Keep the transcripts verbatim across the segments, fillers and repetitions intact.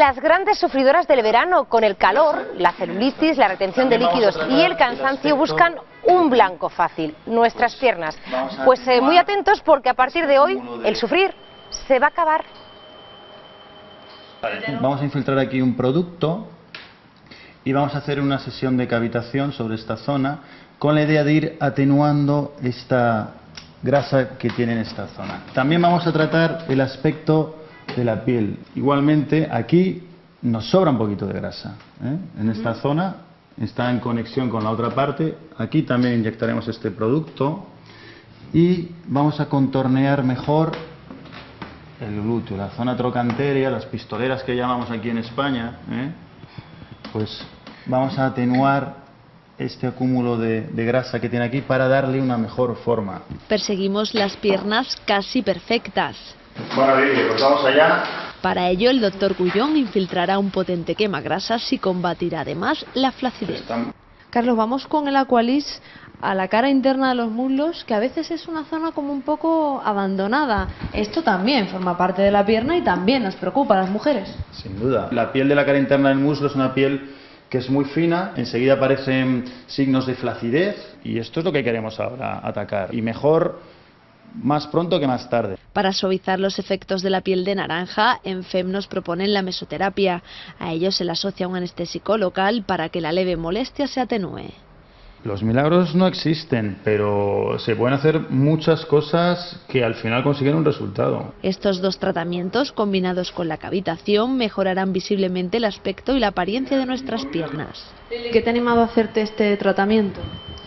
las grandes sufridoras del verano. Con el calor, la celulitis, la retención de líquidos y el cansancio buscan un blanco fácil, nuestras piernas. Pues eh, muy atentos, porque a partir de hoy el sufrir se va a acabar. Vamos a infiltrar aquí un producto y vamos a hacer una sesión de cavitación sobre esta zona con la idea de ir atenuando esta grasa que tiene en esta zona. También vamos a tratar el aspecto de la piel. Igualmente aquí nos sobra un poquito de grasa, ¿eh? En esta zona está en conexión con la otra parte. Aquí también inyectaremos este producto y vamos a contornear mejor el glúteo, la zona trocanteria, las pistoleras que llamamos aquí en España, ¿eh? Pues vamos a atenuar este acúmulo de, de grasa que tiene aquí para darle una mejor forma. Perseguimos las piernas casi perfectas. Bueno, Vivi, pues vamos allá. Para ello, el doctor Gullón infiltrará un potente quemagrasas y combatirá además la flacidez. Estamos... Carlos, vamos con el Aqualis a la cara interna de los muslos, que a veces es una zona como un poco abandonada. Esto también forma parte de la pierna y también nos preocupa a las mujeres. Sin duda. La piel de la cara interna del muslo es una piel que es muy fina, enseguida aparecen signos de flacidez y esto es lo que queremos ahora atacar. Y mejor más pronto que más tarde. Para suavizar los efectos de la piel de naranja, en F E M nos proponen la mesoterapia. A ello se le asocia un anestésico local para que la leve molestia se atenúe. Los milagros no existen, pero se pueden hacer muchas cosas que al final consiguen un resultado. Estos dos tratamientos, combinados con la cavitación, mejorarán visiblemente el aspecto y la apariencia de nuestras piernas. ¿Qué te ha animado a hacerte este tratamiento?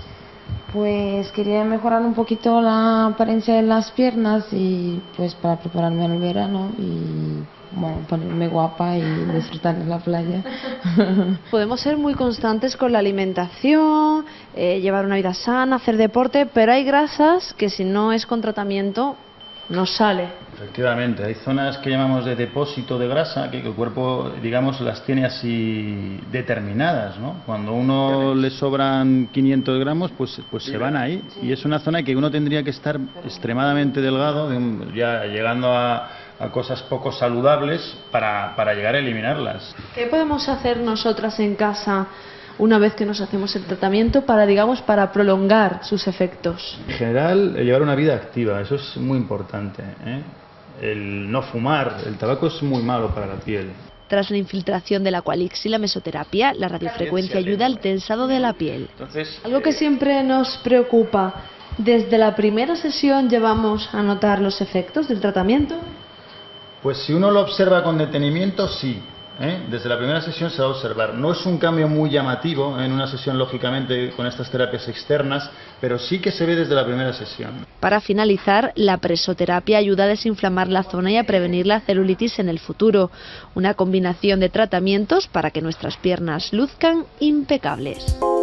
Pues quería mejorar un poquito la apariencia de las piernas y pues para prepararme al verano y bueno, ponerme guapa y disfrutar de la playa. Podemos ser muy constantes con la alimentación, eh, llevar una vida sana, hacer deporte, pero hay grasas que si no es con tratamiento no sale. Efectivamente, hay zonas que llamamos de depósito de grasa que el cuerpo, digamos, las tiene así determinadas, ¿no? Cuando a uno le sobran quinientos gramos, pues, pues se van ahí. Y es una zona que uno tendría que estar extremadamente delgado, ya llegando a, a cosas poco saludables para, para llegar a eliminarlas. ¿Qué podemos hacer nosotras en casa una vez que nos hacemos el tratamiento para, digamos, para prolongar sus efectos? En general, llevar una vida activa, eso es muy importante, ¿eh? El no fumar, el tabaco es muy malo para la piel. Tras la infiltración del Aqualix y la mesoterapia, la radiofrecuencia ayuda al tensado de la piel. Entonces, algo que siempre nos preocupa, ¿desde la primera sesión llevamos a notar los efectos del tratamiento? Pues si uno lo observa con detenimiento, sí. ¿Eh? Desde la primera sesión se va a observar. No es un cambio muy llamativo en una sesión, lógicamente, con estas terapias externas, pero sí que se ve desde la primera sesión. Para finalizar, la presoterapia ayuda a desinflamar la zona y a prevenir la celulitis en el futuro. Una combinación de tratamientos para que nuestras piernas luzcan impecables.